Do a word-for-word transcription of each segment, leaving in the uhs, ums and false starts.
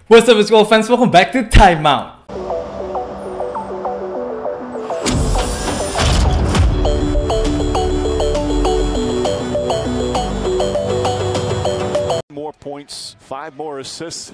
What's up basketball fans, welcome back to Timeout. More points, five more assists.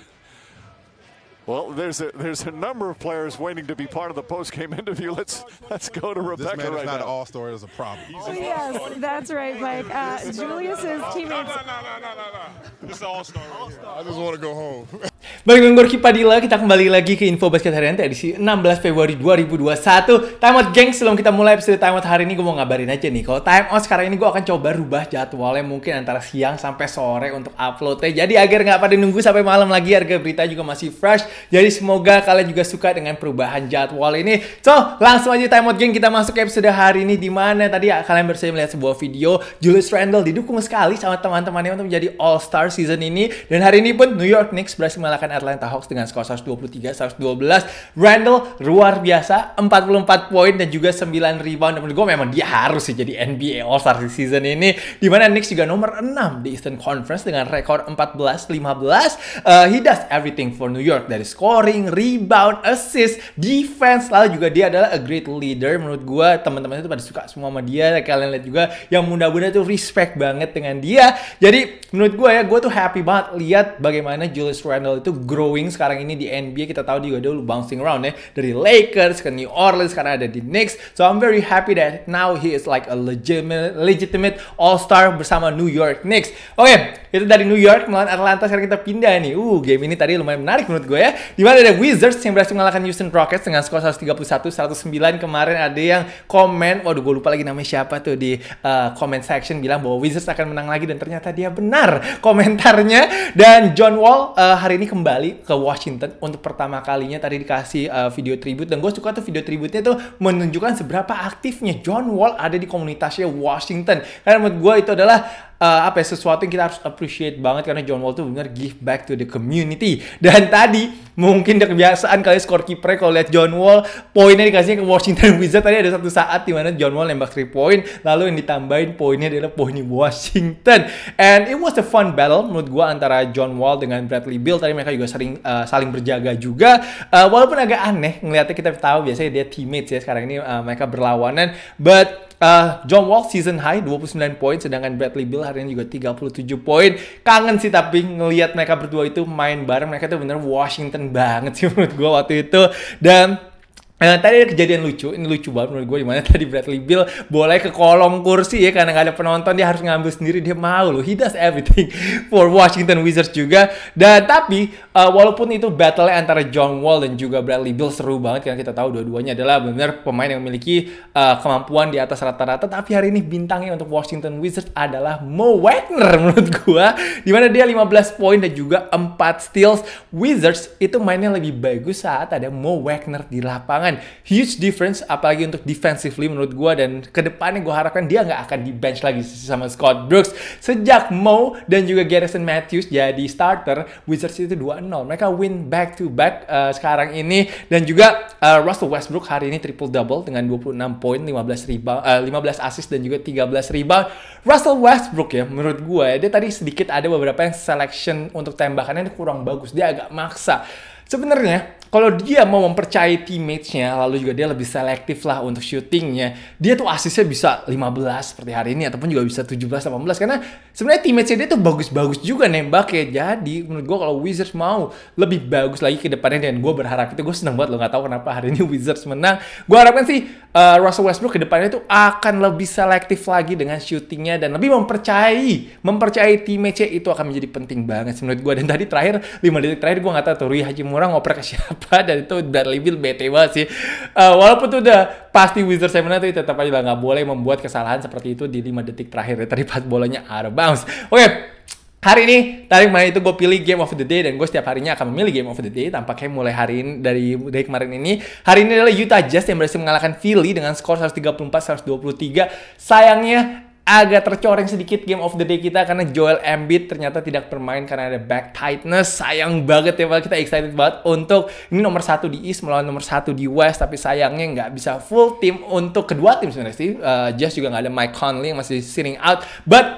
Well, there's a there's a number of players waiting to be part of the post-game interview. Let's let's go to Rebecca this man right is not now. an all-star, it's a problem. Oh, yes, that's right, Mike. Uh, Julius's teammates. No, no, no, no, no, no. This is all-star. I just want to go home. Balik dengan Rocky Padila, kita kembali lagi ke info basket harian edisi enam belas Februari dua ribu dua puluh satu. Timeout geng, sebelum kita mulai episode Timeout hari ini, gue mau ngabarin aja nih. Kalau Timeout sekarang ini gue akan coba rubah jadwalnya mungkin antara siang sampai sore untuk uploadnya. Jadi agar nggak pada nunggu sampai malam lagi, harga berita juga masih fresh. Jadi semoga kalian juga suka dengan perubahan jadwal ini. So, langsung aja Timeout geng, kita masuk ke episode hari ini, di mana tadi kalian baru saja melihat sebuah video Julius Randle didukung sekali sama teman-temannya untuk menjadi All-Star season ini. Dan hari ini pun New York Knicks berhasil mengalahkan Atlanta Hawks dengan skor seratus dua puluh tiga seratus dua belas. Randle luar biasa, empat puluh empat poin dan juga sembilan rebound. Dan menurut gue memang dia harus sih jadi N B A All-Star di season ini, di mana Knicks juga nomor enam di Eastern Conference dengan rekor empat belas lima belas. Uh, he does everything for New York, dari scoring, rebound, assist, defense, lalu juga dia adalah a great leader. Menurut gue teman-teman itu pada suka semua sama dia. Kalian lihat juga yang muda-muda tuh respect banget dengan dia. Jadi menurut gue ya, gue tuh happy banget lihat bagaimana Julius Randle itu growing sekarang ini di N B A. Kita tahu dia dulu bouncing around ya, dari Lakers ke New Orleans, sekarang ada di Knicks. So I'm very happy that now he is like a legitimate legitimate All-Star bersama New York Knicks. Oke, okay, itu dari New York melawan Atlanta. Sekarang kita pindah nih. Uh, game ini tadi lumayan menarik menurut gue ya. Di mana ada Wizards yang berhasil mengalahkan Houston Rockets dengan skor seratus tiga puluh satu seratus sembilan. Kemarin ada yang komen, waduh gue lupa lagi namanya siapa tuh, di uh, comment section bilang bahwa Wizards akan menang lagi, dan ternyata dia benar komentarnya. Dan John Wall uh, hari ini kembali ke Washington untuk pertama kalinya. Tadi dikasih uh, video tribute, dan gue suka tuh video tribute-nya tuh menunjukkan seberapa aktifnya John Wall ada di komunitasnya Washington. Karena menurut gue itu adalah Uh, apa ya, sesuatu yang kita harus appreciate banget, karena John Wall tuh benar give back to the community. Dan tadi mungkin udah kebiasaan kali scorekeeper kalau lihat John Wall poinnya dikasihnya ke Washington Wizards. Tadi ada satu saat di mana John Wall nembak three point, lalu yang ditambahin poinnya adalah poinnya Washington. And it was a fun battle menurut gua antara John Wall dengan Bradley Beal. Tadi mereka juga sering uh, saling berjaga juga. Uh, walaupun agak aneh ngelihatnya, kita tahu biasanya dia teammates ya, sekarang ini uh, mereka berlawanan. But Uh, John Wall season high dua puluh sembilan poin, sedangkan Bradley Beal hari ini juga tiga puluh tujuh poin. Kangen sih tapi ngelihat mereka berdua itu main bareng. Mereka tuh bener Washington banget sih menurut gue waktu itu. Dan Nah, tadi ada kejadian lucu, ini lucu banget menurut gue, dimana tadi Bradley Beal boleh ke kolong kursi ya, karena nggak ada penonton, dia harus ngambil sendiri, dia mau loh, he does everything for Washington Wizards juga. Dan tapi uh, walaupun itu battle antara John Wall dan juga Bradley Beal seru banget, karena kita tahu dua-duanya adalah benar pemain yang memiliki uh, kemampuan di atas rata-rata. Tapi hari ini bintangnya untuk Washington Wizards adalah Mo Wagner menurut gue, dimana dia lima belas poin dan juga empat steals. Wizards itu mainnya lebih bagus saat ada Mo Wagner di lapangan. Huge difference, apalagi untuk defensively menurut gue. Dan kedepannya gue harapkan dia nggak akan di bench lagi sama Scott Brooks. Sejak Mo dan juga Garrison Matthews jadi starter, Wizards itu dua nol. Mereka win back to back uh, sekarang ini. Dan juga uh, Russell Westbrook hari ini triple double dengan dua puluh enam poin, lima belas rebound, uh, lima belas assist dan juga tiga belas rebound. Russell Westbrook ya, menurut gue dia tadi sedikit ada beberapa yang selection untuk tembakannya kurang bagus, dia agak maksa. Sebenarnya kalau dia mau mempercayai teammates-nya, lalu juga dia lebih selektif lah untuk shooting-nya, dia tuh asisnya bisa lima belas seperti hari ini, ataupun juga bisa tujuh belas delapan belas, karena sebenarnya teammates-nya dia tuh bagus-bagus juga nembaknya. Jadi menurut gue kalau Wizards mau lebih bagus lagi ke depannya, dan gue berharap itu, gue seneng banget loh, nggak tahu kenapa hari ini Wizards menang. Gue harapkan sih uh, Russell Westbrook ke depannya tuh akan lebih selektif lagi dengan shooting-nya, dan lebih mempercayai mempercayai teammates-nya. Itu akan menjadi penting banget menurut gue. Dan tadi terakhir, lima detik terakhir, gue nggak tahu tuh Rui Hachimura ngoper ke siapa, dan itu Bradley Beal bete banget sih. Uh, walaupun tuh udah pasti Wizards yang menang, tapi tetap aja nggak boleh membuat kesalahan seperti itu di lima detik terakhir ya, tadi pas bolanya out of bounds. Oke, okay. Hari ini, tadi kemarin itu gue pilih Game of the Day, dan gue setiap harinya akan memilih Game of the Day. Tampaknya mulai hari ini, dari, dari kemarin ini, hari ini adalah Utah Jazz yang berhasil mengalahkan Philly dengan skor seratus tiga puluh empat seratus dua puluh tiga. Sayangnya agak tercoreng sedikit Game of the Day kita, karena Joel Embiid ternyata tidak bermain karena ada back tightness. Sayang banget ya, kita excited banget untuk ini nomor satu di East melawan nomor satu di West, tapi sayangnya nggak bisa full tim untuk kedua tim sebenarnya sih. Uh, Jazz juga nggak ada Mike Conley yang masih sitting out, but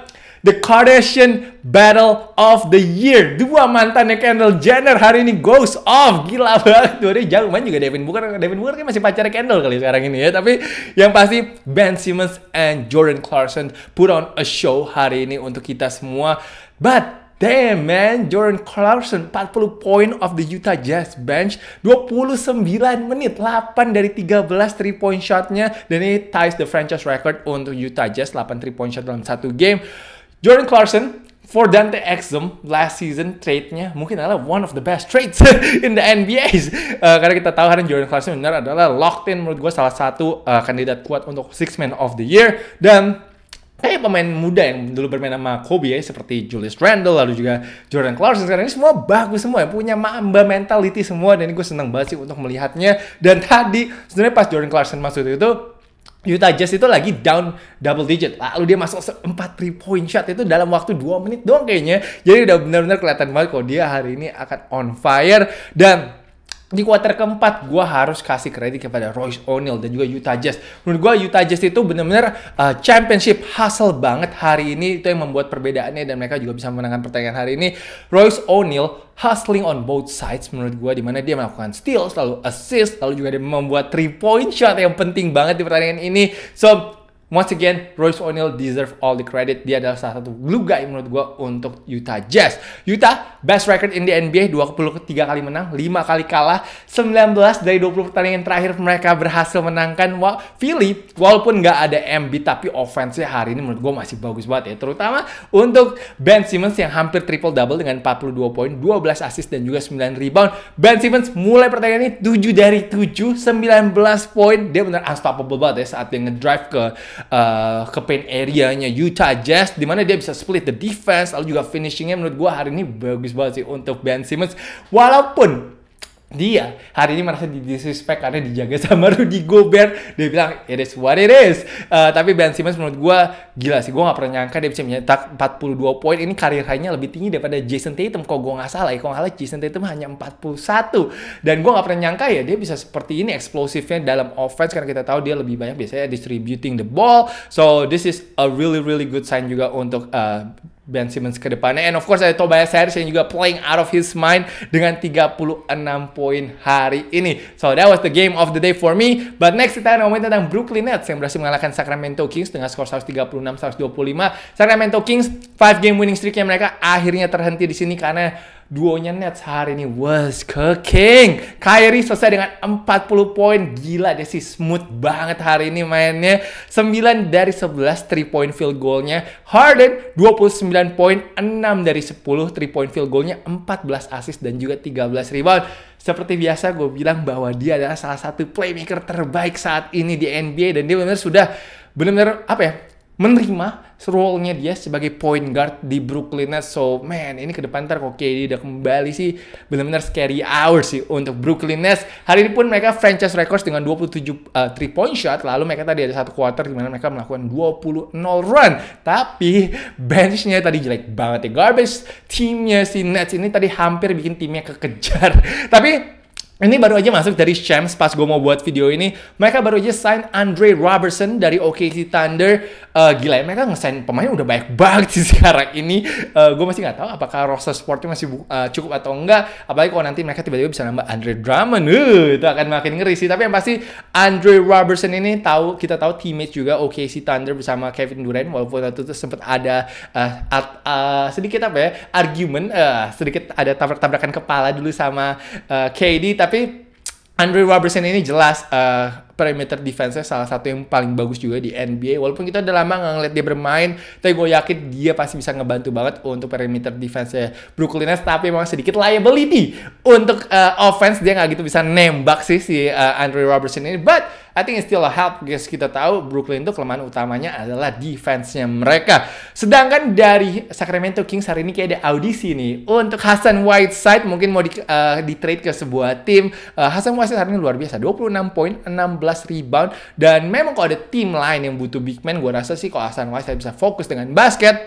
The Kardashian Battle of the Year. Dua mantannya Kendall Jenner hari ini goes off. Gila banget. Dua dia jauh main juga Devin Booker. Devin Booker kan masih pacarnya Kendall kali sekarang ini ya. Tapi yang pasti Ben Simmons and Jordan Clakson put on a show hari ini untuk kita semua. But damn man, Jordan Clakson empat puluh poin of the Utah Jazz bench, dua puluh sembilan menit, delapan dari tiga belas three point shotnya, dan ini ties the franchise record untuk Utah Jazz, delapan three point shot dalam satu game. Jordan Clakson for Dante Exum last season trade-nya mungkin adalah one of the best trades in the N B A. Uh, karena kita tahu hari Jordan Clakson benar adalah locked in, menurut gue salah satu uh, kandidat kuat untuk six man of the year. Dan kayak pemain muda yang dulu bermain sama Kobe ya, seperti Julius Randle, lalu juga Jordan Clarkson, sekarang ini semua bagus semua ya, punya Mamba mentality semua, dan ini gue seneng banget sih untuk melihatnya. Dan tadi sebenarnya pas Jordan Clarkson masuk itu, Utah Jazz itu lagi down double digit, lalu dia masuk empat three point shot itu dalam waktu dua menit doang kayaknya. Jadi udah benar-benar kelihatan banget kalau dia hari ini akan on fire. Dan di kuarter keempat, gue harus kasih kredit kepada Royce O'Neal dan juga Utah Jazz. Menurut gue Utah Jazz itu benar-benar uh, championship hustle banget hari ini. Itu yang membuat perbedaannya dan mereka juga bisa memenangkan pertandingan hari ini. Royce O'Neal hustling on both sides menurut gue, dimana dia melakukan steal, lalu assist, lalu juga dia membuat three point shot yang penting banget di pertandingan ini. So once again, Royce O'Neal deserve all the credit. Dia adalah salah satu glue guy menurut gue untuk Utah Jazz. Utah, best record in the N B A, dua puluh tiga kali menang, lima kali kalah, sembilan belas dari dua puluh pertandingan terakhir mereka berhasil menangkan. Wah, Philly, walaupun nggak ada M B, tapi offense-nya hari ini menurut gue masih bagus banget ya. Terutama untuk Ben Simmons yang hampir triple-double dengan empat puluh dua poin, dua belas assist, dan juga sembilan rebound. Ben Simmons mulai pertandingan ini tujuh dari tujuh, sembilan belas poin. Dia benar unstoppable banget ya saat dia ngedrive ke Uh, ke paint area-nya Utah Jazz, dimana dia bisa split the defense, lalu juga finishing-nya menurut gue hari ini bagus banget sih untuk Ben Simmons. Walaupun dia hari ini merasa di disrespect karena dijaga sama Rudy Gobert. Dia bilang, it is what it is. Uh, tapi Ben Simmons menurut gue gila sih. Gue gak pernah nyangka dia bisa mencetak empat puluh dua poin. Ini karir high-nya lebih tinggi daripada Jason Tatum. Kok gue gak salah ya. Kok gak salah Jason Tatum hanya empat puluh satu. Dan gue gak pernah nyangka ya dia bisa seperti ini eksplosifnya dalam offense. Karena kita tahu dia lebih banyak biasanya distributing the ball. So this is a really really good sign juga untuk uh, Ben Simmons ke depannya. And of course ada Tobias Harris yang juga playing out of his mind dengan tiga puluh enam poin hari ini. So that was the game of the day for me. But next kita ngomongin tentang Brooklyn Nets yang berhasil mengalahkan Sacramento Kings dengan skor seratus tiga puluh enam seratus dua puluh lima. Sacramento Kings five game winning streaknya mereka akhirnya terhenti di sini karena duonya Nets hari ini was cooking. Kyrie selesai dengan empat puluh poin. Gila dia sih smooth banget hari ini mainnya. sembilan dari sebelas three point field goalnya. Harden dua puluh sembilan poin, enam dari sepuluh three point field goalnya, empat belas assist dan juga tiga belas rebound. Seperti biasa gue bilang bahwa dia adalah salah satu playmaker terbaik saat ini di N B A. Dan dia benar-benar sudah benar-benar apa ya, menerima role-nya dia sebagai point guard di Brooklyn Nets. So man, ini ke depan ntar kok K D udah kembali sih benar-benar scary hours sih untuk Brooklyn Nets. Hari ini pun mereka franchise records dengan dua puluh tujuh uh, three point shot. Lalu mereka tadi ada satu quarter di mana mereka melakukan dua puluh nol run. Tapi benchnya tadi jelek banget ya. Garbage teamnya si Nets ini tadi hampir bikin timnya kekejar. Tapi ini baru aja masuk dari Shams pas gue mau buat video ini. Mereka baru aja sign Andre Robertson dari O K C Thunder. Uh, gila ya, mereka nge-sign pemain udah banyak banget sih sekarang ini. Uh, gue masih nggak tahu apakah roster sportnya masih uh, cukup atau enggak. Apalagi kalau nanti mereka tiba-tiba bisa nambah Andre Drummond. Uh, itu akan makin ngeri sih. Tapi yang pasti Andre Robertson ini tahu, kita tahu teammate juga O K C Thunder bersama Kevin Durant. Walaupun waktu itu sempat ada uh, at, uh, sedikit apa ya, argument, uh, sedikit ada tabrak-tabrakan kepala dulu sama uh, K D. Tapi Andre Robertson ini jelas uh, perimeter defense-nya salah satu yang paling bagus juga di N B A. Walaupun kita udah lama nggak ngeliat dia bermain, tapi gue yakin dia pasti bisa ngebantu banget untuk perimeter defense-nya Brooklyn Nets. Tapi memang sedikit liability untuk uh, offense, dia nggak gitu bisa nembak sih si uh, Andre Robertson ini. But I think it's still a help, guys. Kita tahu Brooklyn itu kelemahan utamanya adalah defense-nya mereka. Sedangkan dari Sacramento Kings hari ini kayak ada audisi nih untuk Hassan Whiteside, mungkin mau di, uh, di trade ke sebuah tim. Uh, Hassan Whiteside hari ini luar biasa, dua puluh enam poin, enam belas rebound. Dan memang kalau ada tim lain yang butuh big man, gue rasa sih kalau Hassan Whiteside bisa fokus dengan basket,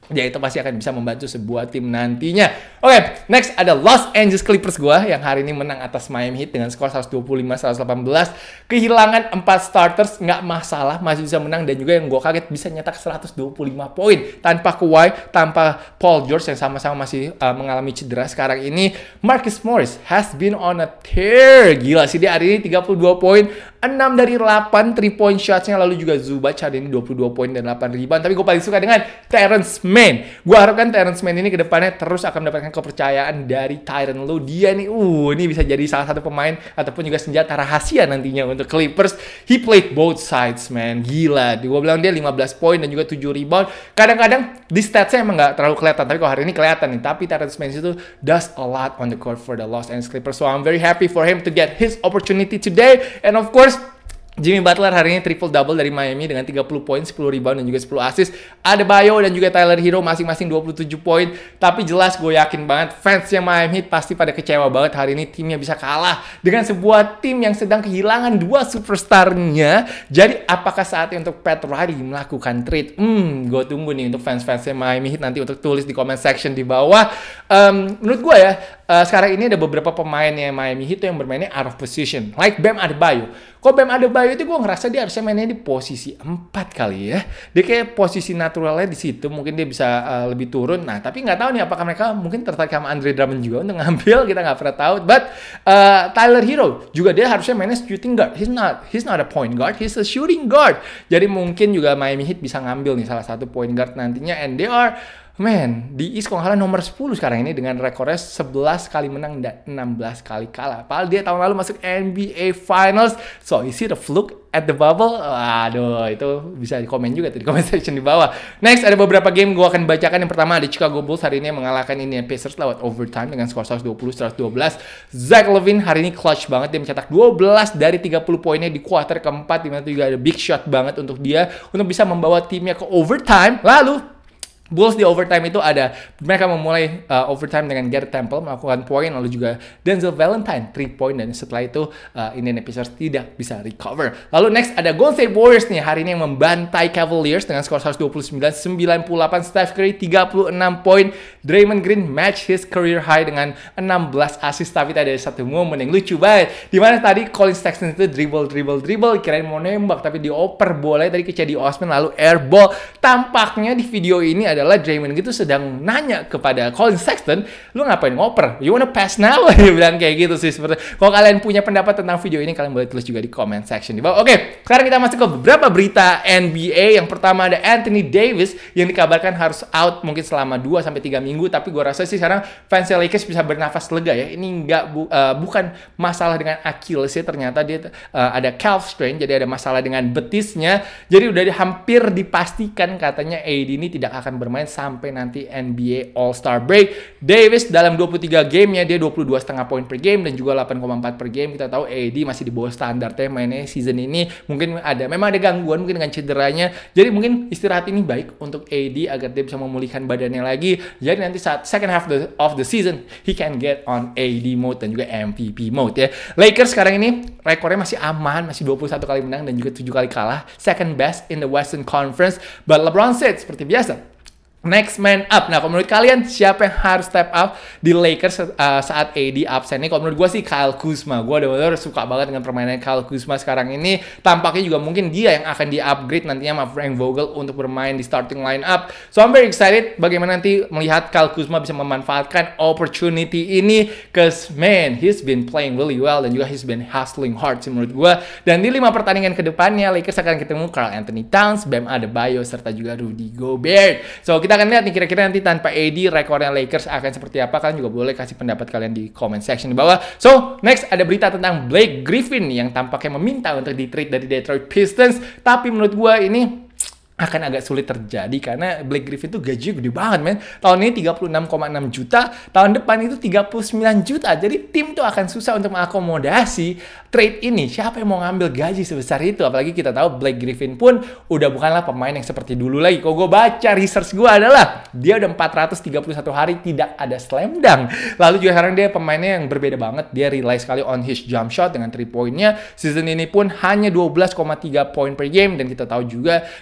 Ya itu pasti akan bisa membantu sebuah tim nantinya. Oke, okay, next ada Los Angeles Clippers gua yang hari ini menang atas Miami Heat dengan skor seratus dua puluh lima seratus delapan belas. Kehilangan empat starters nggak masalah, masih bisa menang, dan juga yang gua kaget bisa nyetak seratus dua puluh lima poin tanpa Kawhi, tanpa Paul George yang sama-sama masih uh, mengalami cedera sekarang ini. Marcus Morris has been on a tear. Gila sih dia hari ini tiga puluh dua poin, enam dari delapan three point shots-nya, lalu juga Zubac hari ini dua puluh dua poin dan delapan rebound. Tapi gue paling suka dengan Terrence Mann. Gue harapkan Terrence Mann ini kedepannya terus akan mendapatkan kepercayaan dari Tyronn Lue. Dia nih, uh, ini bisa jadi salah satu pemain ataupun juga senjata rahasia nantinya untuk Clippers. He played both sides, man. Gila. Gue bilang dia lima belas poin dan juga tujuh rebound. Kadang-kadang di statsnya emang nggak terlalu kelihatan, tapi kalau hari ini kelihatan nih. Tapi Terrence Mann itu does a lot on the court for the Los Angeles Clippers. So I'm very happy for him to get his opportunity today. And of course, Jimmy Butler hari ini triple-double dari Miami dengan tiga puluh poin, sepuluh rebound, dan juga sepuluh assist. Adebayo dan juga Tyler Hero masing-masing dua puluh tujuh poin. Tapi jelas gue yakin banget fansnya Miami Heat pasti pada kecewa banget hari ini timnya bisa kalah dengan sebuah tim yang sedang kehilangan dua superstarnya. Jadi apakah saatnya untuk Pat Riley melakukan trade? Hmm, gue tunggu nih untuk fans-fansnya Miami Heat nanti untuk tulis di comment section di bawah. Um, menurut gue ya, uh, sekarang ini ada beberapa pemainnya Miami Heat yang bermainnya out of position. Like Bam Adebayo. Kok Bam Adebayo itu gue ngerasa dia harusnya mainnya di posisi empat kali ya. Dia kayak posisi naturalnya di situ, mungkin dia bisa uh, lebih turun. Nah, tapi nggak tahu nih apakah mereka mungkin tertarik sama Andre Drummond juga untuk ngambil, kita nggak pernah tahu. But uh, Tyler Hero juga dia harusnya mainnya shooting guard. He's not he's not a point guard, he's a shooting guard. Jadi mungkin juga Miami Heat bisa ngambil nih salah satu point guard nantinya, and they are man, di East kalau nggak salah nomor sepuluh sekarang ini dengan rekornya sebelas kali menang dan enam belas kali kalah. Padahal dia tahun lalu masuk N B A Finals. So, is it a fluke at the bubble? Aduh, itu bisa di komen juga tuh di comment section di bawah. Next, ada beberapa game gue akan bacakan. Yang pertama ada Chicago Bulls hari ini mengalahkan Indiana Pacers lewat overtime dengan skor seratus dua puluh seratus dua belas. Zach LaVine hari ini clutch banget. Dia mencetak dua belas dari tiga puluh poinnya di kuarter keempat. Dimana juga ada big shot banget untuk dia untuk bisa membawa timnya ke overtime. Lalu Bulls di overtime itu ada, mereka memulai uh, overtime dengan Garrett Temple melakukan poin, lalu juga Denzel Valentine three point, dan setelah itu uh, Indiana Pacers tidak bisa recover. Lalu next ada Golden State Warriors nih hari ini yang membantai Cavaliers dengan skor seratus dua puluh sembilan sembilan puluh delapan. Steph Curry tiga puluh enam poin, Draymond Green match his career high dengan enam belas assist. Tapi tadi ada satu momen yang lucu banget, dimana tadi Colin Sexton itu dribble dribble dribble kirain mau nembak, tapi dioper bola tadi ke Cedi Osman lalu airball. Tampaknya di video ini ada adalah Draymond gitu sedang nanya kepada Colin Sexton, lu ngapain ngoper? You wanna pass now? Dia bilang kayak gitu sih. Seperti kalau kalian punya pendapat tentang video ini, kalian boleh tulis juga di comment section di bawah. Oke, sekarang kita masuk ke beberapa berita N B A. Yang pertama ada Anthony Davis yang dikabarkan harus out mungkin selama dua sampai tiga minggu, tapi gue rasa sih sekarang fans Lakers bisa bernafas lega ya. Ini nggak bu, uh, bukan masalah dengan Achilles ya, ternyata dia uh, ada calf strain, jadi ada masalah dengan betisnya. Jadi udah hampir dipastikan katanya A D ini tidak akan ber bermain sampai nanti N B A All-Star Break. Davis dalam dua puluh tiga gamenya dia dua puluh dua koma lima poin per game dan juga delapan koma empat per game. Kita tahu A D masih di bawah standarnya mainnya season ini. Mungkin ada memang ada gangguan mungkin dengan cederanya. Jadi mungkin istirahat ini baik untuk A D agar dia bisa memulihkan badannya lagi. Jadi nanti saat second half the, of the season he can get on A D mode dan juga M V P mode ya. Lakers sekarang ini rekornya masih aman, masih dua puluh satu kali menang dan juga tujuh kali kalah. Second best in the Western Conference. But LeBron said seperti biasa, next man up. Nah, kalau menurut kalian siapa yang harus step up di Lakers uh, saat A D absen nih? Kalau menurut gue sih Kyle Kuzma. Gue benar-benar suka banget dengan permainan Kyle Kuzma sekarang ini. Tampaknya juga mungkin dia yang akan di-upgrade nantinya sama Frank Vogel untuk bermain di starting line up. So I'm very excited bagaimana nanti melihat Kyle Kuzma bisa memanfaatkan opportunity ini. Cause man, he's been playing really well dan juga he's been hustling hard sih menurut gue. Dan di lima pertandingan ke depannya Lakers akan ketemu Karl Anthony Towns, Bam Adebayo serta juga Rudy Gobert. So kita akan lihat nih kira-kira nanti tanpa A D rekornya Lakers akan seperti apa. Kalian juga boleh kasih pendapat kalian di comment section di bawah. So next ada berita tentang Blake Griffin yang tampaknya meminta untuk di-trade dari Detroit Pistons. Tapi menurut gue ini akan agak sulit terjadi karena Blake Griffin tuh gajinya gede banget, men. Tahun ini tiga puluh enam koma enam juta, tahun depan itu tiga puluh sembilan juta. Jadi tim tuh akan susah untuk mengakomodasi trade ini. Siapa yang mau ngambil gaji sebesar itu? Apalagi kita tahu Blake Griffin pun udah bukanlah pemain yang seperti dulu lagi. Kalau gue baca research gue adalah dia udah empat ratus tiga puluh satu hari tidak ada slam dunk. Lalu juga sekarang dia pemainnya yang berbeda banget. Dia rely sekali on his jump shot dengan three point-nya. Season ini pun hanya dua belas koma tiga poin per game dan kita tahu juga dia banyak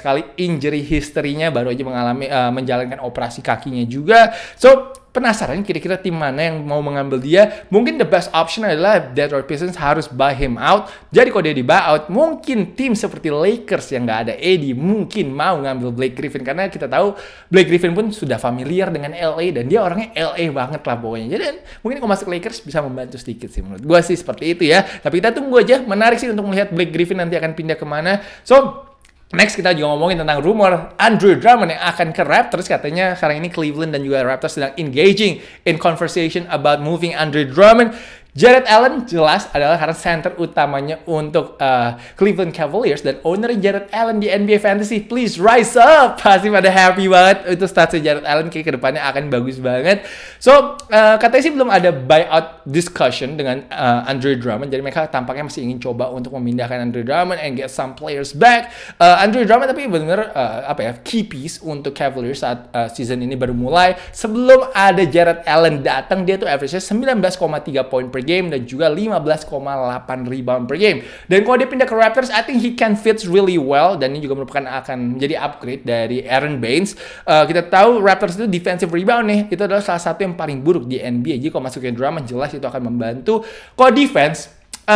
sekali injury history-nya, baru aja mengalami uh, menjalankan operasi kakinya juga. So penasaran kira-kira tim mana yang mau mengambil dia? Mungkin the best option adalah Detroit Pistons harus buy him out. Jadi kalau dia di buy out, mungkin tim seperti Lakers yang nggak ada A D mungkin mau ngambil Blake Griffin, karena kita tahu Blake Griffin pun sudah familiar dengan L A dan dia orangnya L A banget lah pokoknya. Jadi mungkin kalau masuk Lakers bisa membantu sedikit sih menurut gue sih seperti itu ya. Tapi kita tunggu aja. Menarik sih untuk melihat Blake Griffin nanti akan pindah kemana. So next kita juga ngomongin tentang rumor Andre Drummond yang akan ke Raptors. Katanya sekarang ini Cleveland dan juga Raptors sedang engaging in conversation about moving Andre Drummond. Jared Allen jelas adalah karena center utamanya untuk uh, Cleveland Cavaliers dan owner Jared Allen di N B A Fantasy. Please rise up. Pasti pada happy banget. Itu statsnya Jared Allen kayak kedepannya akan bagus banget. So uh, katanya sih belum ada buyout discussion dengan uh, Andre Drummond. Jadi mereka tampaknya masih ingin coba untuk memindahkan Andre Drummond and get some players back. Uh, Andre Drummond tapi benar-benar uh, apa ya key piece untuk Cavaliers saat uh, season ini baru mulai. Sebelum ada Jared Allen datang, dia tuh average-nya sembilan belas koma tiga poin per game dan juga lima belas koma delapan rebound per game. Dan kalau dia pindah ke Raptors, I think he can fit really well, dan ini juga merupakan akan menjadi upgrade dari Aaron Baines. Uh, kita tahu Raptors itu defensive rebound nih, itu adalah salah satu yang paling buruk di N B A. Jadi kalau masukin Drummond jelas itu akan membantu. Kalau defense,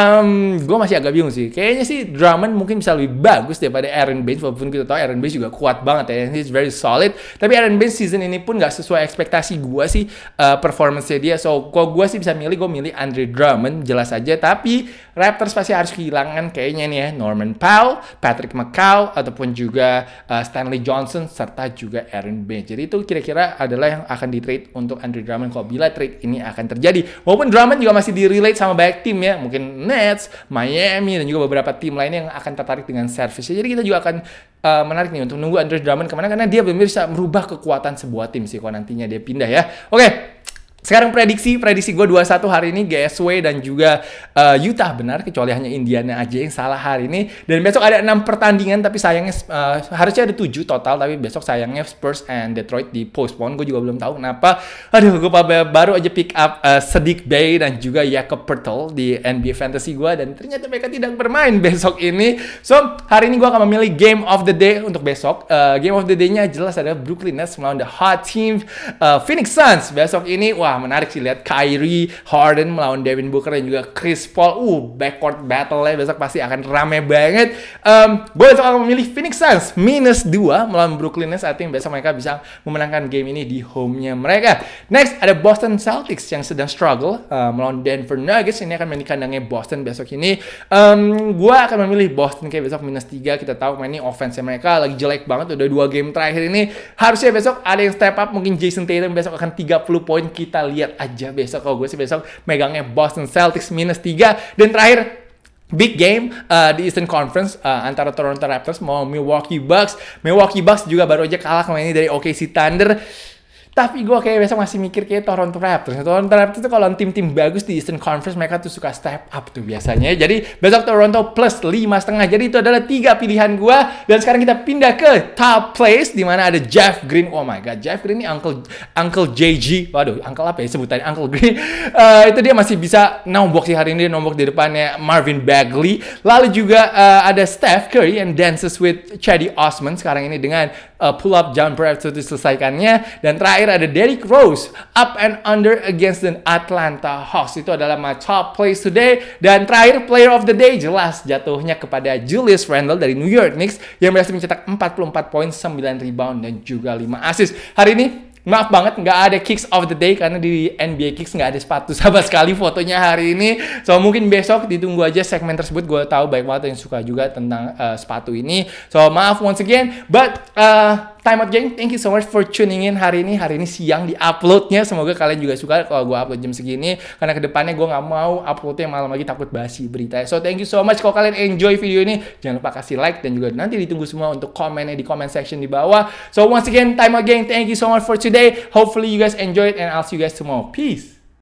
Um, gue masih agak bingung sih. Kayaknya sih Drummond mungkin bisa lebih bagus daripada Aaron Baines, walaupun kita tahu Aaron Baines juga kuat banget ya. He's very solid. Tapi Aaron Baines season ini pun gak sesuai ekspektasi gue sih uh, performance-nya dia. So kalau gue sih bisa milih, gue milih Andre Drummond jelas aja. Tapi Raptors pasti harus kehilangan kayaknya nih ya Norman Powell, Patrick McCaw, ataupun juga uh, Stanley Johnson, serta juga Aaron Baines. Jadi itu kira-kira adalah yang akan di-trade untuk Andre Drummond kalau bila trade ini akan terjadi. Walaupun Drummond juga masih di-relate sama banyak tim ya. Mungkin Nets, Miami, dan juga beberapa tim lainnya yang akan tertarik dengan service. Jadi kita juga akan uh, menarik nih untuk nunggu Andre Drummond kemana, karena dia benar-benar bisa merubah kekuatan sebuah tim sih kalau nantinya dia pindah ya. Oke. Okay. Sekarang prediksi, prediksi gue dua puluh satu hari ini G S W dan juga uh, Utah benar, kecuali hanya Indiana aja yang salah hari ini. Dan besok ada enam pertandingan, tapi sayangnya uh, harusnya ada tujuh total, tapi besok sayangnya Spurs and Detroit di postpone. Gue juga belum tahu kenapa. Aduh, gue baru aja pick up uh, Saddiq Bey dan juga Jakob Poeltl di N B A Fantasy gue, dan ternyata mereka tidak bermain besok ini. So, hari ini gue akan memilih Game of the Day untuk besok. Uh, Game of the Day-nya jelas ada Brooklyn Nets melawan the hot team uh, Phoenix Suns. Besok ini, wah, Wah, menarik sih lihat Kyrie, Harden melawan Devin Booker dan juga Chris Paul. Uh, backcourt battle-nya besok pasti akan rame banget. Um, gue besok akan memilih Phoenix Suns minus dua melawan Brooklyn Nets. I think besok mereka bisa memenangkan game ini di home-nya mereka. Next, ada Boston Celtics yang sedang struggle uh, melawan Denver Nuggets. Ini akan main di kandangnya Boston besok ini. Um, gue akan memilih Boston kayak besok minus tiga. Kita tahu main ini offense-nya mereka lagi jelek banget. Udah dua game terakhir ini. Harusnya besok ada yang step up. Mungkin Jason Tatum besok akan tiga puluh poin. Kita lihat aja besok. Kalau gue sih besok megangnya Boston Celtics minus tiga. Dan terakhir, big game uh, di Eastern Conference uh, antara Toronto Raptors mau Milwaukee Bucks. Milwaukee Bucks juga baru aja kalah kemarin ini dari O K C Thunder. Tapi gue kayak besok masih mikir kayak Toronto Raptors. Toronto Raptors itu kalau tim-tim bagus di Eastern Conference mereka tuh suka step up tuh biasanya. Jadi besok Toronto plus lima setengah. Jadi itu adalah tiga pilihan gue. Dan sekarang kita pindah ke top place di mana ada Jeff Green. Oh my god, Jeff Green ini Uncle Uncle J G. Waduh, Uncle apa ya sebutannya? Uncle Green. Uh, itu dia masih bisa nombok sih hari ini. Dia nombok di depannya Marvin Bagley. Lalu juga uh, ada Steph Curry yang dances with Cedi Osman sekarang ini dengan uh, pull up jumper itu diselesaikannya. Dan terakhir ada Derrick Rose up and under against the Atlanta Hawks. Itu adalah my top plays today. Dan terakhir player of the day jelas jatuhnya kepada Julius Randle dari New York Knicks yang berhasil mencetak empat puluh empat poin, sembilan rebound dan juga lima assist. Hari ini maaf banget nggak ada kicks of the day karena di N B A Kicks nggak ada sepatu sama sekali fotonya hari ini. So mungkin besok ditunggu aja segmen tersebut. Gue tahu banyak banget yang suka juga tentang uh, sepatu ini. So maaf once again, but uh, time out gang, thank you so much for tuning in hari ini. Hari ini siang di uploadnya. Semoga kalian juga suka kalau gue upload jam segini. Karena kedepannya gue nggak mau uploadnya malam lagi, takut basi berita. So thank you so much. Kalau kalian enjoy video ini, jangan lupa kasih like dan juga nanti ditunggu semua untuk komennya di comment section di bawah. So once again, time out gang, thank you so much for today. Hopefully you guys enjoy it and I'll see you guys tomorrow. Peace.